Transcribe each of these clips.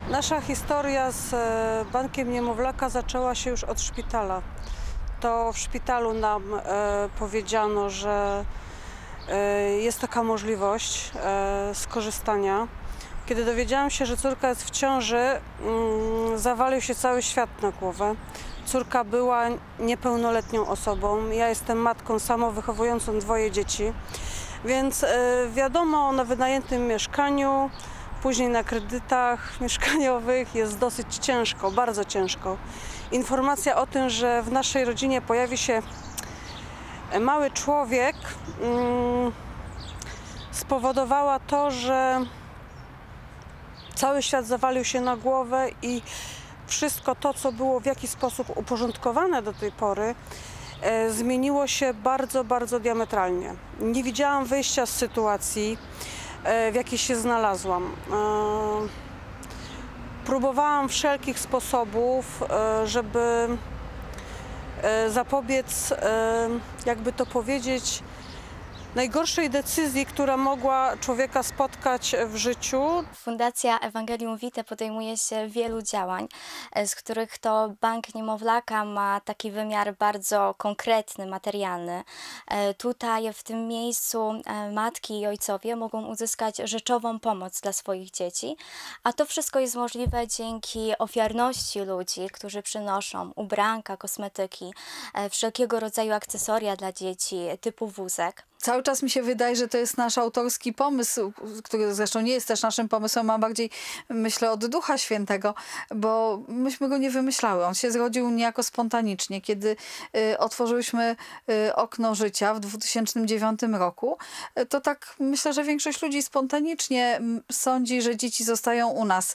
Nasza historia z Bankiem Niemowlaka zaczęła się już od szpitala. To w szpitalu nam powiedziano, że jest taka możliwość skorzystania. Kiedy dowiedziałam się, że córka jest w ciąży, zawalił się cały świat na głowę. Córka była niepełnoletnią osobą. Ja jestem matką samowychowującą dwoje dzieci, więc wiadomo, na wynajętym mieszkaniu, później na kredytach mieszkaniowych jest dosyć ciężko, bardzo ciężko. Informacja o tym, że w naszej rodzinie pojawi się mały człowiek, spowodowała to, że cały świat zawalił się na głowę i wszystko to, co było w jakiś sposób uporządkowane do tej pory, zmieniło się bardzo, bardzo diametralnie. Nie widziałam wyjścia z sytuacji, w jakiej się znalazłam. Próbowałam wszelkich sposobów, żeby zapobiec, jakby to powiedzieć, najgorszej decyzji, która mogła człowieka spotkać w życiu. Fundacja Ewangelium Vitae podejmuje się wielu działań, z których to Bank Niemowlaka ma taki wymiar bardzo konkretny, materialny. Tutaj w tym miejscu matki i ojcowie mogą uzyskać rzeczową pomoc dla swoich dzieci, a to wszystko jest możliwe dzięki ofiarności ludzi, którzy przynoszą ubranka, kosmetyki, wszelkiego rodzaju akcesoria dla dzieci typu wózek. Cały czas mi się wydaje, że to jest nasz autorski pomysł, który zresztą nie jest też naszym pomysłem, a bardziej myślę od Ducha Świętego, bo myśmy go nie wymyślały. On się zrodził niejako spontanicznie, kiedy otworzyliśmy okno życia w 2009 roku. To tak myślę, że większość ludzi spontanicznie sądzi, że dzieci zostają u nas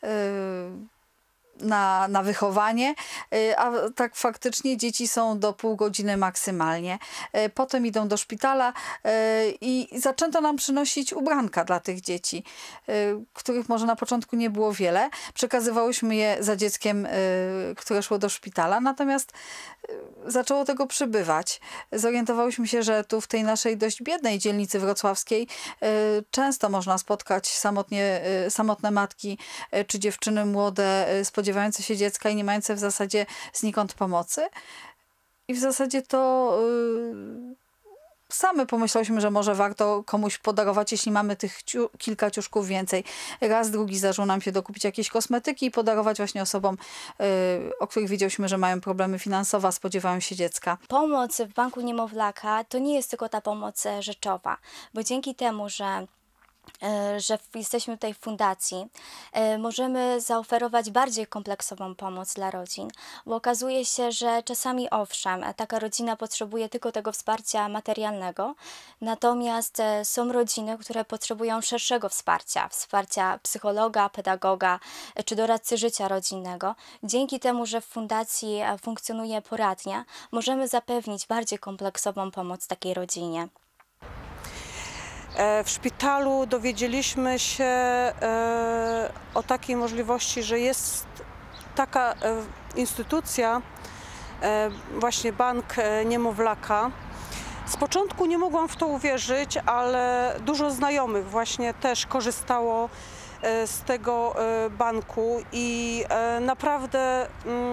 na wychowanie, a tak faktycznie dzieci są do pół godziny maksymalnie. Potem idą do szpitala i zaczęto nam przynosić ubranka dla tych dzieci, których może na początku nie było wiele. Przekazywałyśmy je za dzieckiem, które szło do szpitala, natomiast zaczęło tego przybywać. Zorientowałyśmy się, że tu w tej naszej dość biednej dzielnicy wrocławskiej często można spotkać samotne matki czy dziewczyny młode spodziewające się dziecka i nie mające w zasadzie znikąd pomocy. I w zasadzie to same pomyślałyśmy, że może warto komuś podarować, jeśli mamy tych kilka ciuszków więcej. Raz, drugi zdarzyło nam się dokupić jakieś kosmetyki i podarować właśnie osobom, o których wiedziałyśmy, że mają problemy finansowe, a spodziewają się dziecka. Pomoc w Banku Niemowlaka to nie jest tylko ta pomoc rzeczowa, bo dzięki temu, że jesteśmy tutaj w fundacji, możemy zaoferować bardziej kompleksową pomoc dla rodzin, bo okazuje się, że czasami owszem, taka rodzina potrzebuje tylko tego wsparcia materialnego, natomiast są rodziny, które potrzebują szerszego wsparcia psychologa, pedagoga czy doradcy życia rodzinnego. Dzięki temu, że w fundacji funkcjonuje poradnia, możemy zapewnić bardziej kompleksową pomoc takiej rodzinie. W szpitalu dowiedzieliśmy się o takiej możliwości, że jest taka instytucja, właśnie Bank Niemowlaka. Z początku nie mogłam w to uwierzyć, ale dużo znajomych właśnie też korzystało z tego banku i naprawdę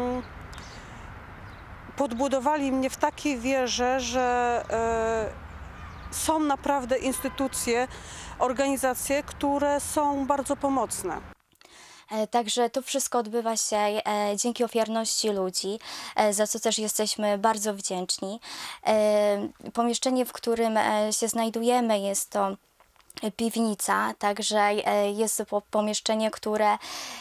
podbudowali mnie w takiej wierze, że są naprawdę instytucje, organizacje, które są bardzo pomocne. Także to wszystko odbywa się dzięki ofiarności ludzi, za co też jesteśmy bardzo wdzięczni. Pomieszczenie, w którym się znajdujemy, jest to piwnica, także jest to pomieszczenie, które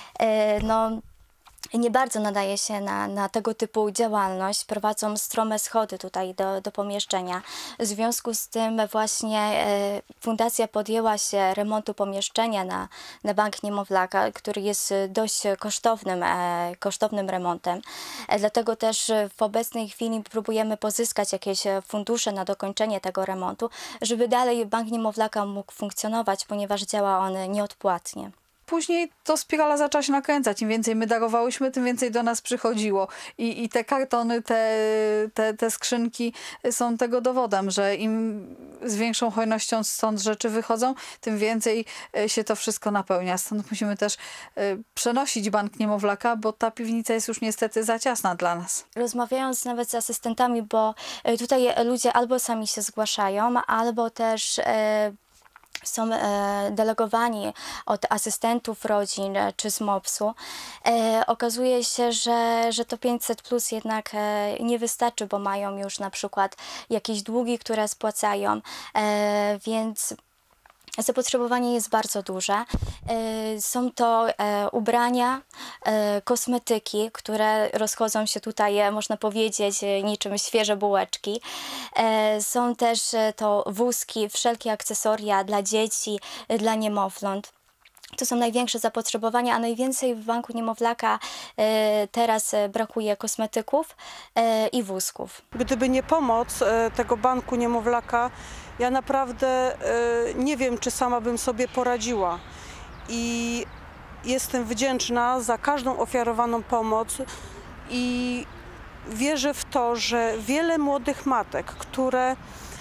nie bardzo nadaje się na tego typu działalność. Prowadzą strome schody tutaj do pomieszczenia. W związku z tym właśnie fundacja podjęła się remontu pomieszczenia na Bank Niemowlaka, który jest dość kosztownym remontem. Dlatego też w obecnej chwili próbujemy pozyskać jakieś fundusze na dokończenie tego remontu, żeby dalej Bank Niemowlaka mógł funkcjonować, ponieważ działa on nieodpłatnie. później to spirala zaczęła się nakręcać. Im więcej my darowałyśmy, tym więcej do nas przychodziło. I te kartony, te skrzynki są tego dowodem, że im z większą hojnością stąd rzeczy wychodzą, tym więcej się to wszystko napełnia. Stąd musimy też przenosić bank niemowlaka, bo ta piwnica jest już niestety za ciasna dla nas. Rozmawiając nawet z asystentami, bo tutaj ludzie albo sami się zgłaszają, albo też są delegowani od asystentów rodzin czy z MOPS-u, okazuje się, że to 500 plus jednak nie wystarczy, bo mają już na przykład jakieś długi, które spłacają, więc zapotrzebowanie jest bardzo duże. Są to ubrania, kosmetyki, które rozchodzą się tutaj, można powiedzieć, niczym świeże bułeczki. Są też to wózki, wszelkie akcesoria dla dzieci, dla niemowląt. To są największe zapotrzebowania, a najwięcej w banku niemowlaka teraz brakuje kosmetyków i wózków. Gdyby nie pomoc tego banku niemowlaka, ja naprawdę nie wiem, czy sama bym sobie poradziła. I jestem wdzięczna za każdą ofiarowaną pomoc i wierzę w to, że wiele młodych matek, które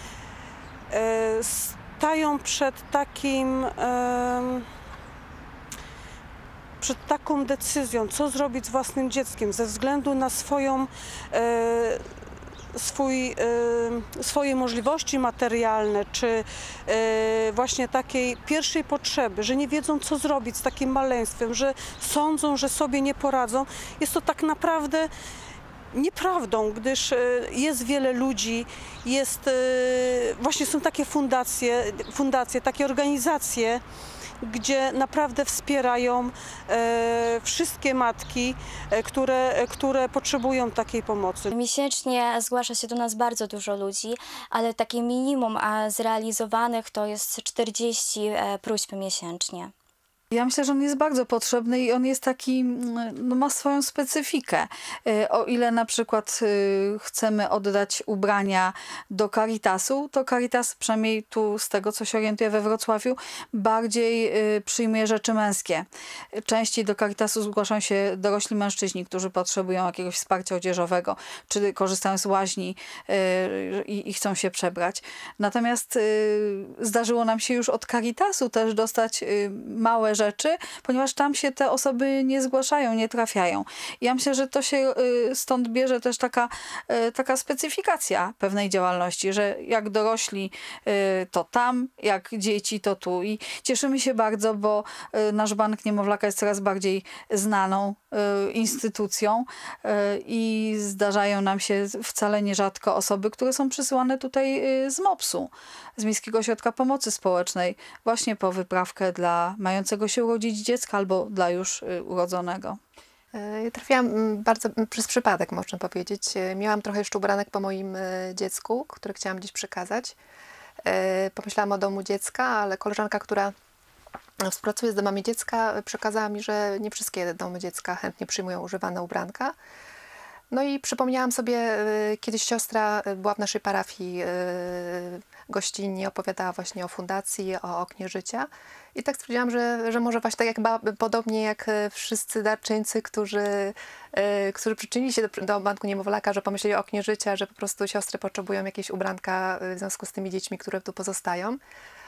stają przed taką decyzją, co zrobić z własnym dzieckiem ze względu na swoje możliwości materialne, czy właśnie takiej pierwszej potrzeby, że nie wiedzą, co zrobić z takim maleństwem, że sądzą, że sobie nie poradzą, jest to tak naprawdę nieprawdą, gdyż jest wiele ludzi, właśnie są takie fundacje, takie organizacje, gdzie naprawdę wspierają wszystkie matki, które potrzebują takiej pomocy. Miesięcznie zgłasza się do nas bardzo dużo ludzi, ale takie minimum zrealizowanych to jest 40 próśb miesięcznie. Ja myślę, że on jest bardzo potrzebny i on jest taki, no ma swoją specyfikę. O ile na przykład chcemy oddać ubrania do Caritasu, to Caritas, przynajmniej tu z tego, co się orientuję we Wrocławiu, bardziej przyjmuje rzeczy męskie. Częściej do Caritasu zgłaszają się dorośli mężczyźni, którzy potrzebują jakiegoś wsparcia odzieżowego, czy korzystają z łaźni i chcą się przebrać. Natomiast zdarzyło nam się już od Caritasu też dostać małe rzeczy, ponieważ tam się te osoby nie zgłaszają, nie trafiają. Ja myślę, że to się stąd bierze też taka specyfikacja pewnej działalności, że jak dorośli to tam, jak dzieci to tu. I cieszymy się bardzo, bo nasz Bank Niemowlaka jest coraz bardziej znaną instytucją i zdarzają nam się wcale nierzadko osoby, które są przysyłane tutaj z MOPS-u, z Miejskiego Ośrodka Pomocy Społecznej, właśnie po wyprawkę dla mającego się urodzić dziecka albo dla już urodzonego. Ja trafiłam bardzo przez przypadek, można powiedzieć. Miałam trochę jeszcze ubranek po moim dziecku, które chciałam gdzieś przekazać. Pomyślałam o domu dziecka, ale koleżanka, która współpracuje z domami dziecka, przekazała mi, że nie wszystkie domy dziecka chętnie przyjmują używane ubranka. No i przypomniałam sobie, kiedyś siostra była w naszej parafii gościnnie, opowiadała właśnie o fundacji, o oknie życia. I tak stwierdziłam, że może właśnie tak podobnie jak wszyscy darczyńcy, którzy przyczynili się do Banku Niemowlaka, że pomyśleli o oknie życia, że po prostu siostry potrzebują jakieś ubranka w związku z tymi dziećmi, które tu pozostają.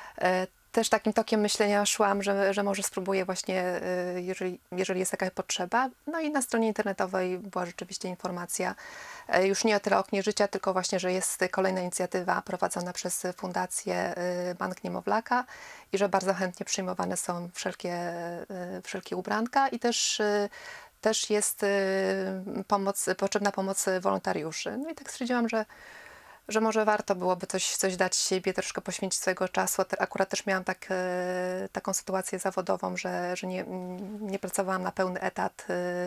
Też takim tokiem myślenia szłam, że może spróbuję właśnie, jeżeli jest taka potrzeba. No i na stronie internetowej była rzeczywiście informacja, już nie o tyle oknie życia, tylko właśnie, że jest kolejna inicjatywa prowadzona przez Fundację Bank Niemowlaka i że bardzo chętnie przyjmowane są wszelkie ubranka i też jest potrzebna pomoc wolontariuszy. No i tak stwierdziłam, że może warto byłoby coś dać siebie, troszkę poświęcić swojego czasu. Akurat też miałam taką sytuację zawodową, że nie pracowałam na pełny etat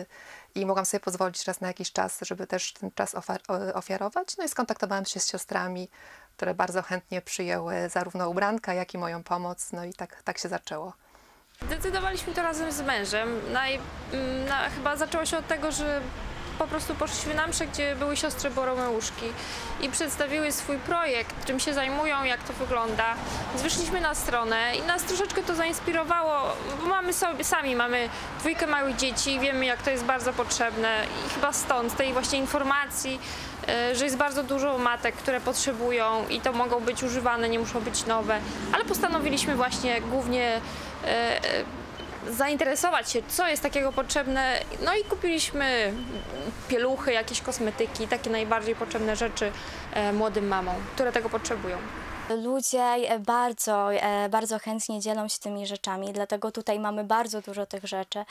i mogłam sobie pozwolić raz na jakiś czas, żeby też ten czas ofiarować. No i skontaktowałam się z siostrami, które bardzo chętnie przyjęły zarówno ubranka, jak i moją pomoc. No i tak się zaczęło. Zdecydowaliśmy to razem z mężem. Chyba zaczęło się od tego, że po prostu poszliśmy na mszę, gdzie były siostry Boromeuszki i przedstawiły swój projekt, czym się zajmują, jak to wygląda. Więc wyszliśmy na stronę i nas troszeczkę to zainspirowało, bo mamy 2 małych dzieci, wiemy, jak to jest bardzo potrzebne i chyba stąd tej właśnie informacji, że jest bardzo dużo matek, które potrzebują i to mogą być używane, nie muszą być nowe, ale postanowiliśmy właśnie głównie zainteresować się, co jest takiego potrzebne, no i kupiliśmy pieluchy, jakieś kosmetyki, takie najbardziej potrzebne rzeczy młodym mamom, które tego potrzebują. Ludzie bardzo chętnie dzielą się tymi rzeczami, dlatego tutaj mamy bardzo dużo tych rzeczy,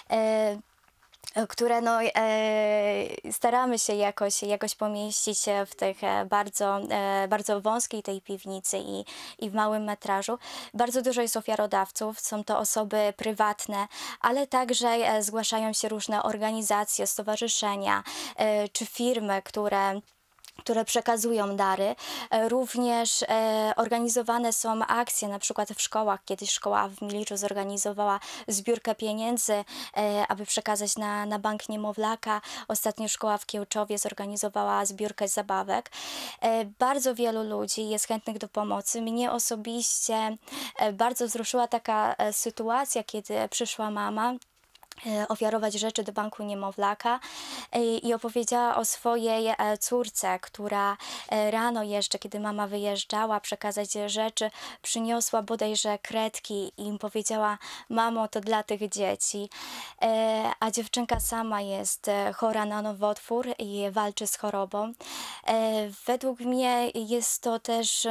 które no, staramy się jakoś pomieścić w tych bardzo wąskiej tej piwnicy i w małym metrażu. Bardzo dużo jest ofiarodawców, są to osoby prywatne, ale także zgłaszają się różne organizacje, stowarzyszenia czy firmy, które przekazują dary. Również organizowane są akcje, na przykład w szkołach. Kiedyś szkoła w Miliczu zorganizowała zbiórkę pieniędzy, aby przekazać na bank niemowlaka. Ostatnio szkoła w Kiełczowie zorganizowała zbiórkę zabawek. Bardzo wielu ludzi jest chętnych do pomocy. Mnie osobiście bardzo wzruszyła taka sytuacja, kiedy przyszła mama ofiarować rzeczy do banku niemowlaka i opowiedziała o swojej córce, która rano jeszcze, kiedy mama wyjeżdżała przekazać rzeczy, przyniosła bodajże kredki i im powiedziała: mamo, to dla tych dzieci. A dziewczynka sama jest chora na nowotwór i walczy z chorobą. Według mnie jest to też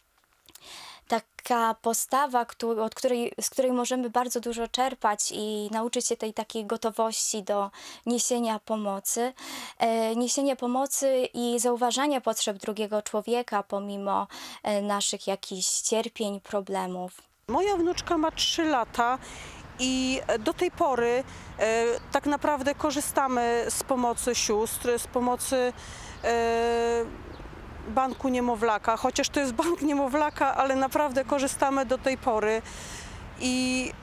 taka postawa, z której możemy bardzo dużo czerpać i nauczyć się tej takiej gotowości do niesienia pomocy i zauważania potrzeb drugiego człowieka pomimo naszych jakichś cierpień, problemów. Moja wnuczka ma 3 lata i do tej pory tak naprawdę korzystamy z pomocy sióstr, z pomocy banku niemowlaka, chociaż to jest bank niemowlaka, ale naprawdę korzystamy do tej pory i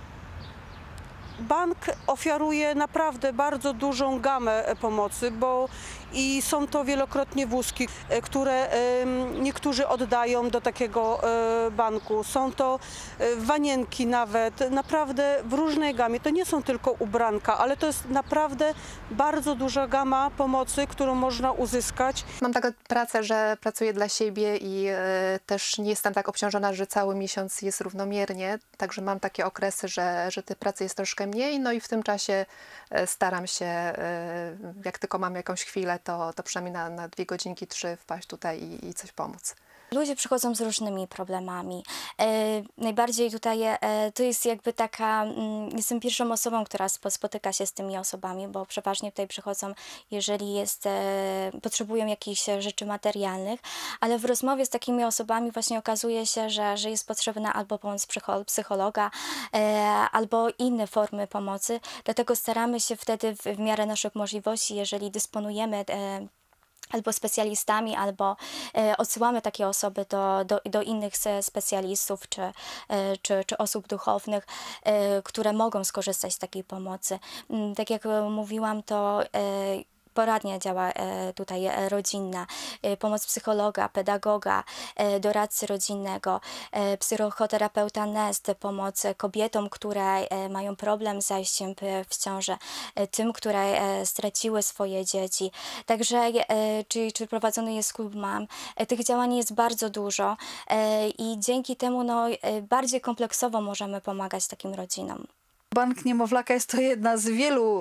bank oferuje naprawdę bardzo dużą gamę pomocy, bo i są to wielokrotnie wózki, które niektórzy oddają do takiego banku. Są to wanienki nawet, naprawdę w różnej gamie. To nie są tylko ubranka, ale to jest naprawdę bardzo duża gama pomocy, którą można uzyskać. Mam taką pracę, że pracuję dla siebie i też nie jestem tak obciążona, że cały miesiąc jest równomiernie. Także mam takie okresy, że tej pracy jest troszkę mniej. No i w tym czasie staram się, jak tylko mam jakąś chwilę, to przynajmniej na 2 godzinki, 3 wpaść tutaj i coś pomóc. Ludzie przychodzą z różnymi problemami. Najbardziej tutaj to jest jakby taka, jestem pierwszą osobą, która spotyka się z tymi osobami, bo przeważnie tutaj przychodzą, jeżeli potrzebują jakichś rzeczy materialnych, ale w rozmowie z takimi osobami właśnie okazuje się, że jest potrzebna albo pomoc psychologa, albo inne formy pomocy. Dlatego staramy się wtedy w miarę naszych możliwości, jeżeli dysponujemy albo specjalistami, albo odsyłamy takie osoby do innych specjalistów czy osób duchownych, które mogą skorzystać z takiej pomocy. Tak jak mówiłam, to poradnia działa tutaj rodzinna, pomoc psychologa, pedagoga, doradcy rodzinnego, psychoterapeuta NEST, pomoc kobietom, które mają problem z zajściem w ciążę, tym, które straciły swoje dzieci. Także czy prowadzony jest klub mam. Tych działań jest bardzo dużo i dzięki temu bardziej kompleksowo możemy pomagać takim rodzinom. Bank Niemowlaka jest to jedna z wielu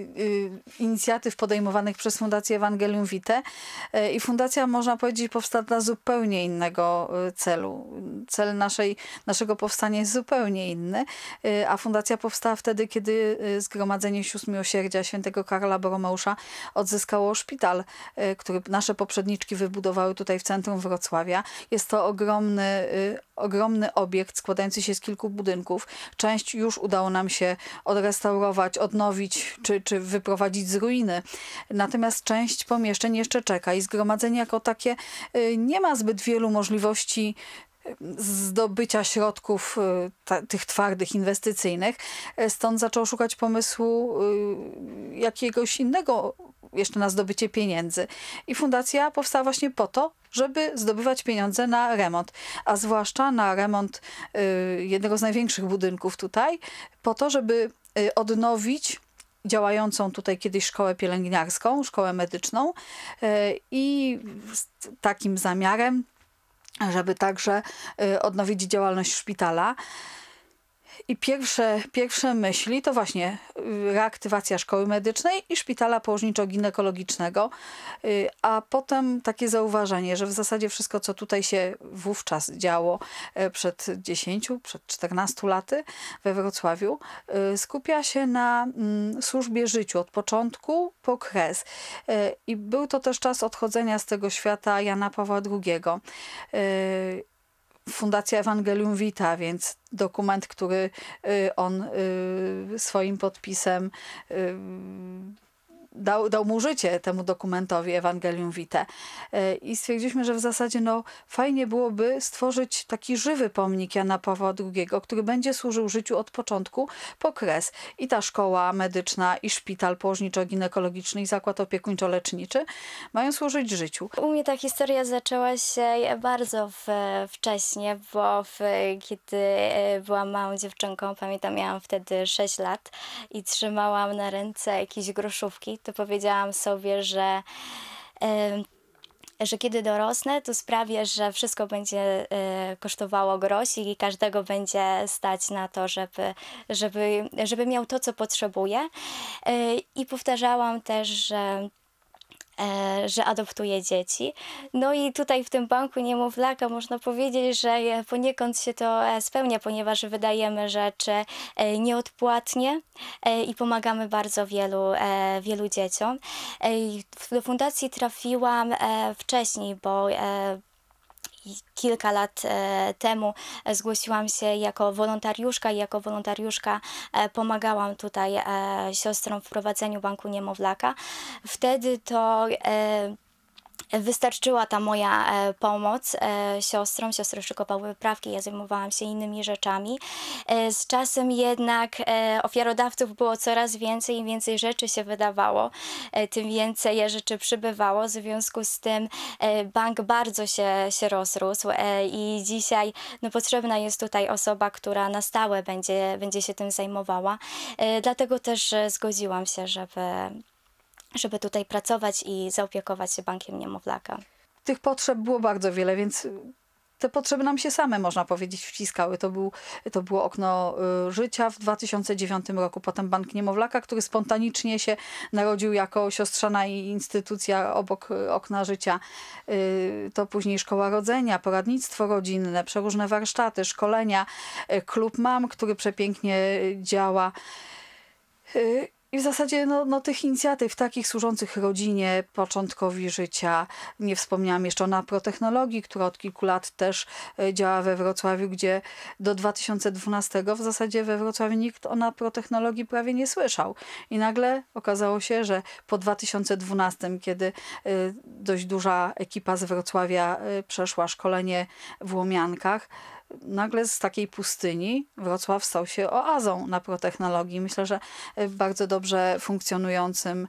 inicjatyw podejmowanych przez Fundację Evangelium Vitae i fundacja, można powiedzieć, powstała dla zupełnie innego celu. Cel naszego powstania jest zupełnie inny, a fundacja powstała wtedy, kiedy Zgromadzenie Sióstr Miłosierdzia Świętego Karola Boromeusza odzyskało szpital, który nasze poprzedniczki wybudowały tutaj w centrum Wrocławia. Jest to ogromny obiekt składający się z kilku budynków. Część już udało nam się odrestaurować, odnowić czy wyprowadzić z ruiny. Natomiast część pomieszczeń jeszcze czeka i zgromadzenie jako takie nie ma zbyt wielu możliwości zdobycia środków tych twardych, inwestycyjnych. Stąd zaczął szukać pomysłu jakiegoś innego jeszcze na zdobycie pieniędzy. I fundacja powstała właśnie po to, żeby zdobywać pieniądze na remont, a zwłaszcza na remont jednego z największych budynków tutaj, po to, żeby odnowić działającą tutaj kiedyś szkołę pielęgniarską, szkołę medyczną i z takim zamiarem, żeby także odnowić działalność szpitala. I pierwsze myśli to właśnie reaktywacja szkoły medycznej i szpitala położniczo-ginekologicznego, a potem takie zauważenie, że w zasadzie wszystko, co tutaj się wówczas działo przed 14 laty we Wrocławiu, skupia się na służbie życiu od początku po kres. I był to też czas odchodzenia z tego świata Jana Pawła II. Fundacja Evangelium Vitae, więc dokument, który on swoim podpisem dał mu życie temu dokumentowi Evangelium Vitae. I stwierdziliśmy, że w zasadzie fajnie byłoby stworzyć taki żywy pomnik Jana Pawła II, który będzie służył życiu od początku po kres. I ta szkoła medyczna, i szpital położniczo-ginekologiczny, i zakład opiekuńczo-leczniczy mają służyć życiu. U mnie ta historia zaczęła się bardzo wcześnie, bo kiedy byłam małą dziewczynką, pamiętam, miałam wtedy 6 lat i trzymałam na ręce jakieś groszówki, to powiedziałam sobie, że kiedy dorosnę, to sprawię, że wszystko będzie kosztowało grosz i każdego będzie stać na to, żeby miał to, co potrzebuje. I powtarzałam też, że adoptuje dzieci. No i tutaj w tym banku niemowlaka można powiedzieć, że poniekąd się to spełnia, ponieważ wydajemy rzeczy nieodpłatnie i pomagamy bardzo wielu dzieciom. Do fundacji trafiłam wcześniej, bo kilka lat temu zgłosiłam się jako wolontariuszka i jako wolontariuszka pomagałam tutaj siostrom w prowadzeniu banku niemowlaka. Wtedy to wystarczyła ta moja pomoc siostrom. Siostry szykowały wyprawki, ja zajmowałam się innymi rzeczami. Z czasem jednak ofiarodawców było coraz więcej, im więcej rzeczy się wydawało, tym więcej rzeczy przybywało. W związku z tym bank bardzo się rozrósł i dzisiaj potrzebna jest tutaj osoba, która na stałe będzie się tym zajmowała. Dlatego też zgodziłam się, żeby tutaj pracować i zaopiekować się bankiem niemowlaka. Tych potrzeb było bardzo wiele, więc te potrzeby nam się same, można powiedzieć, wciskały. To było okno życia w 2009 roku. Potem Bank Niemowlaka, który spontanicznie się narodził jako siostrzana instytucja obok okna życia. To później Szkoła Rodzenia, poradnictwo rodzinne, przeróżne warsztaty, szkolenia, klub mam, który przepięknie działa. I w zasadzie tych inicjatyw takich służących rodzinie, początkowi życia. Nie wspomniałam jeszcze o naprotechnologii, która od kilku lat też działa we Wrocławiu, gdzie do 2012 w zasadzie we Wrocławiu nikt o naprotechnologii prawie nie słyszał. I nagle okazało się, że po 2012, kiedy dość duża ekipa z Wrocławia przeszła szkolenie w Łomiankach, nagle z takiej pustyni Wrocław stał się oazą naprotechnologii. Myślę, że bardzo dobrze funkcjonującym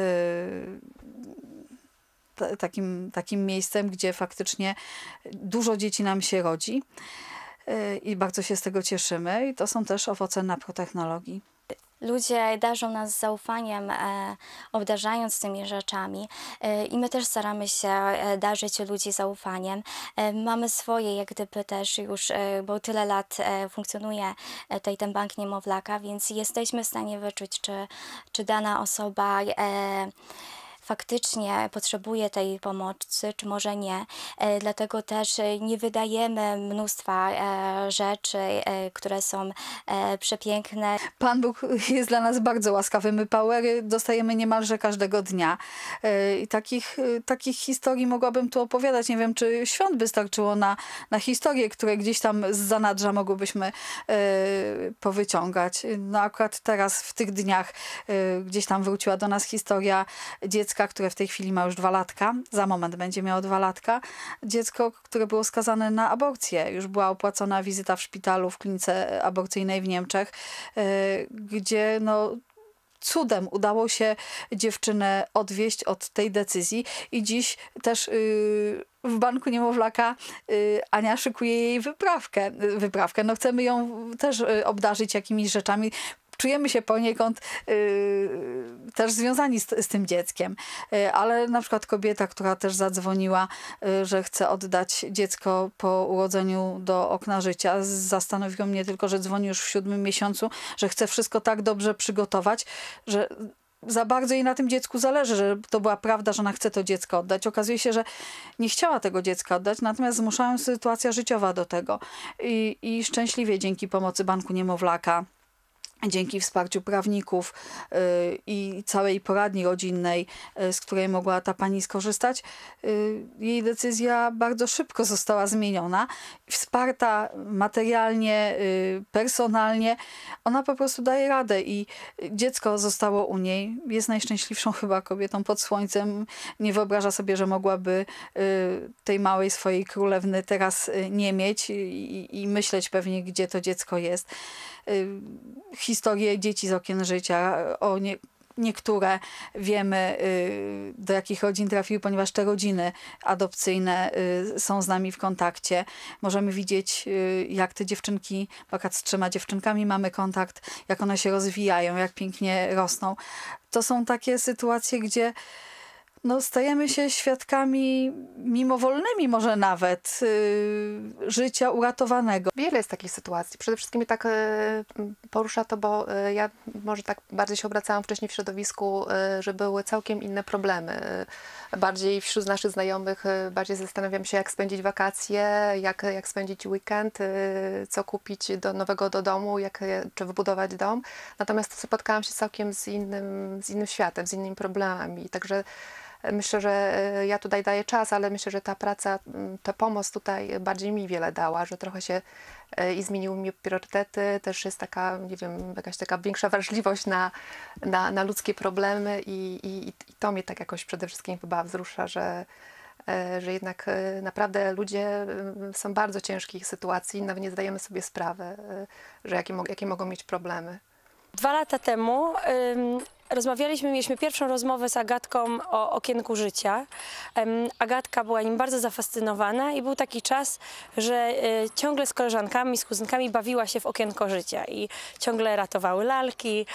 takim miejscem, gdzie faktycznie dużo dzieci nam się rodzi i bardzo się z tego cieszymy. I to są też owoce naprotechnologii. Ludzie darzą nas zaufaniem, obdarzając tymi rzeczami i my też staramy się darzyć ludzi zaufaniem. Mamy swoje, jak gdyby też już, bo tyle lat funkcjonuje tutaj ten bank niemowlaka, więc jesteśmy w stanie wyczuć, czy dana osoba faktycznie potrzebuje tej pomocy, czy może nie. Dlatego też nie wydajemy mnóstwa rzeczy, które są przepiękne. Pan Bóg jest dla nas bardzo łaskawy. My powery dostajemy niemalże każdego dnia. I takich historii mogłabym tu opowiadać. Nie wiem, czy świąt by starczyło na historie, które gdzieś tam z zanadrza mogłybyśmy powyciągać. Akurat teraz, w tych dniach, gdzieś tam wróciła do nas historia dziecka, które w tej chwili ma już 2 latka. Za moment będzie miało 2 latka. Dziecko, które było skazane na aborcję. Już była opłacona wizyta w szpitalu, w klinice aborcyjnej w Niemczech, gdzie cudem udało się dziewczynę odwieść od tej decyzji i dziś też w Banku Niemowlaka Ania szykuje jej wyprawkę. No chcemy ją też obdarzyć jakimiś rzeczami. Czujemy się poniekąd też związani z tym dzieckiem. Ale na przykład kobieta, która też zadzwoniła, że chce oddać dziecko po urodzeniu do okna życia, zastanowiło mnie tylko, że dzwoni już w 7. miesiącu, że chce wszystko tak dobrze przygotować, że za bardzo jej na tym dziecku zależy, że to była prawda, że ona chce to dziecko oddać. Okazuje się, że nie chciała tego dziecka oddać, natomiast zmuszała ją sytuacja życiowa do tego. I szczęśliwie dzięki pomocy Banku Niemowlaka, dzięki wsparciu prawników i całej poradni rodzinnej, z której mogła ta pani skorzystać, jej decyzja bardzo szybko została zmieniona. Wsparta materialnie, personalnie, ona po prostu daje radę i dziecko zostało u niej. Jest najszczęśliwszą chyba kobietą pod słońcem. Nie wyobraża sobie, że mogłaby tej małej swojej królewny teraz nie mieć i myśleć pewnie, gdzie to dziecko jest. Historie dzieci z okien życia, o niektóre wiemy, do jakich rodzin trafiły, ponieważ te rodziny adopcyjne są z nami w kontakcie. Możemy widzieć, jak te dziewczynki, akurat z 3 dziewczynkami mamy kontakt, jak one się rozwijają, jak pięknie rosną. To są takie sytuacje, gdzie no, stajemy się świadkami mimowolnymi może nawet życia uratowanego. Wiele jest takich sytuacji. Przede wszystkim mnie tak porusza to, bo ja może tak bardziej się obracałam wcześniej w środowisku, że były całkiem inne problemy. Bardziej wśród naszych znajomych, bardziej zastanawiam się, jak spędzić wakacje, jak spędzić weekend, co kupić nowego do domu, czy wybudować dom. Natomiast spotkałam się całkiem z innym światem, z innymi problemami. Także myślę, że ja tutaj daję czas, ale myślę, że ta praca, ta pomoc tutaj bardziej mi wiele dała, że trochę się i zmieniły mi priorytety, też jest taka, nie wiem, jakaś taka większa wrażliwość na ludzkie problemy i to mnie tak jakoś przede wszystkim chyba wzrusza, że jednak naprawdę ludzie są w bardzo ciężkich sytuacji, nawet nie zdajemy sobie sprawy, że jakie mogą mieć problemy. 2 lata temu mieliśmy pierwszą rozmowę z Agatką o okienku życia. Agatka była nim bardzo zafascynowana i był taki czas, że ciągle z koleżankami, z kuzynkami bawiła się w okienko życia i ciągle ratowały lalki,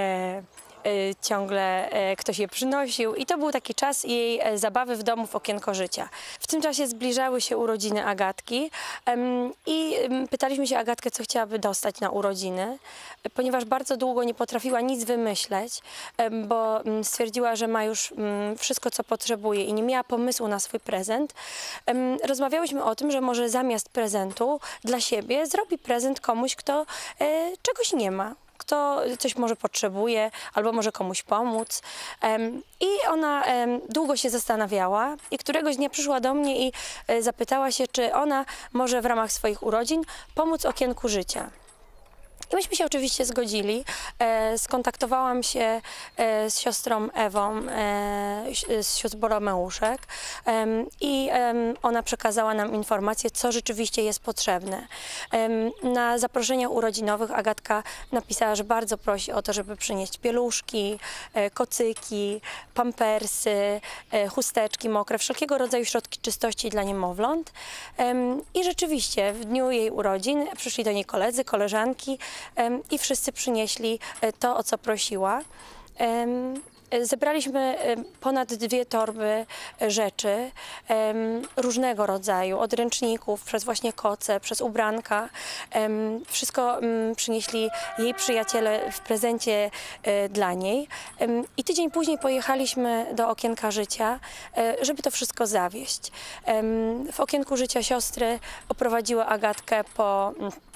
ciągle ktoś je przynosił i to był taki czas jej zabawy w domu w okienko życia. W tym czasie zbliżały się urodziny Agatki i pytaliśmy się Agatkę, co chciałaby dostać na urodziny, ponieważ bardzo długo nie potrafiła nic wymyśleć, bo stwierdziła, że ma już wszystko, co potrzebuje i nie miała pomysłu na swój prezent. Rozmawiałyśmy o tym, że może zamiast prezentu dla siebie zrobi prezent komuś, kto czegoś nie ma, kto coś może potrzebuje albo może komuś pomóc. I ona długo się zastanawiała i któregoś dnia przyszła do mnie i zapytała się, czy ona może w ramach swoich urodzin pomóc okienku życia. I myśmy się oczywiście zgodzili. Skontaktowałam się z siostrą Ewą, z sióstr Boromeuszek i ona przekazała nam informację, co rzeczywiście jest potrzebne. Na zaproszenia urodzinowych Agatka napisała, że bardzo prosi o to, żeby przynieść pieluszki, kocyki, pampersy, chusteczki mokre, wszelkiego rodzaju środki czystości dla niemowląt. I rzeczywiście w dniu jej urodzin przyszli do niej koledzy, koleżanki, i wszyscy przynieśli to, o co prosiła. Zebraliśmy ponad 2 torby rzeczy różnego rodzaju, od ręczników, przez właśnie koce, przez ubranka. Wszystko przynieśli jej przyjaciele w prezencie dla niej. I tydzień później pojechaliśmy do okienka życia, żeby to wszystko zawieźć. W okienku życia siostry oprowadziły Agatkę po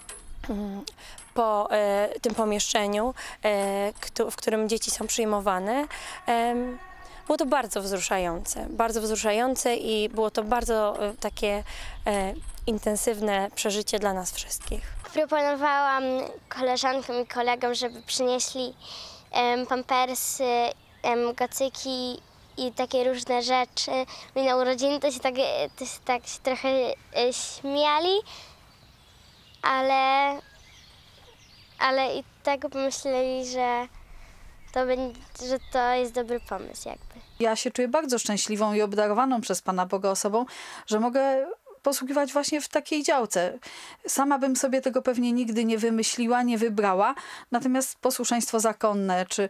tym pomieszczeniu, w którym dzieci są przyjmowane. Było to bardzo wzruszające i było to bardzo takie intensywne przeżycie dla nas wszystkich. Proponowałam koleżankom i kolegom, żeby przynieśli pampersy, kocyki i takie różne rzeczy. I na urodziny to się tak się trochę śmiali, ale i tak pomyśleli, że to jest dobry pomysł jakby. Ja się czuję bardzo szczęśliwą i obdarowaną przez Pana Boga osobą, że mogę posługiwać właśnie w takiej działce. Sama bym sobie tego pewnie nigdy nie wymyśliła, nie wybrała, natomiast posłuszeństwo zakonne czy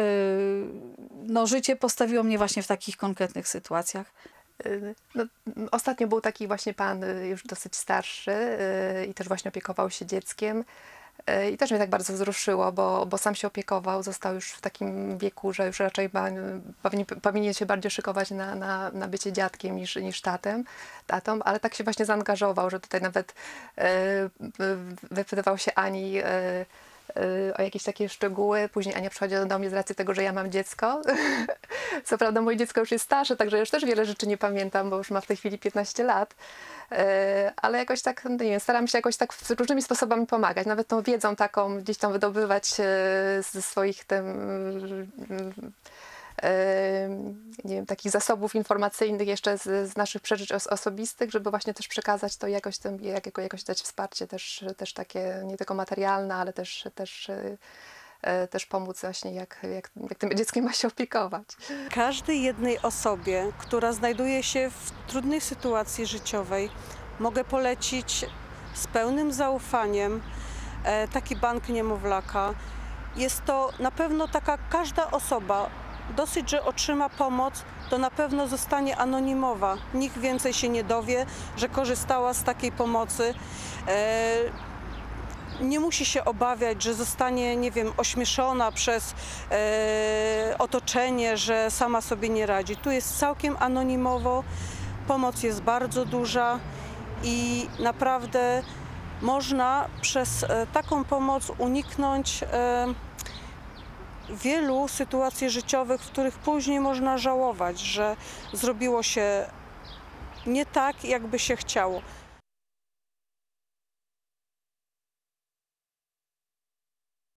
życie postawiło mnie właśnie w takich konkretnych sytuacjach. No, ostatnio był taki właśnie pan już dosyć starszy i też właśnie opiekował się dzieckiem. I też mnie tak bardzo wzruszyło, bo sam się opiekował, został już w takim wieku, że już raczej powinien się bardziej szykować na bycie dziadkiem niż tatą, ale tak się właśnie zaangażował, że tutaj nawet wypytywał się Ani o jakieś takie szczegóły. Później Ania przychodzi do mnie z racji tego, że ja mam dziecko. Co prawda moje dziecko już jest starsze, także już też wiele rzeczy nie pamiętam, bo już ma w tej chwili 15 lat. Ale jakoś tak, nie wiem, staram się jakoś tak różnymi sposobami pomagać. Nawet tą wiedzą taką gdzieś tam wydobywać ze swoich nie wiem, takich zasobów informacyjnych jeszcze z naszych przeżyć osobistych, żeby właśnie też przekazać to jakoś dać wsparcie też takie nie tylko materialne, ale też pomóc właśnie jak tym dzieckiem ma się opiekować. Każdej jednej osobie, która znajduje się w trudnej sytuacji życiowej, mogę polecić z pełnym zaufaniem taki bank niemowlaka. Jest to na pewno taka każda osoba, dosyć, że otrzyma pomoc, to na pewno zostanie anonimowa. Nikt więcej się nie dowie, że korzystała z takiej pomocy. Nie musi się obawiać, że zostanie, nie wiem, ośmieszona przez otoczenie, że sama sobie nie radzi. Tu jest całkiem anonimowo, pomoc jest bardzo duża i naprawdę można przez taką pomoc uniknąć wielu sytuacji życiowych, w których później można żałować, że zrobiło się nie tak, jakby się chciało.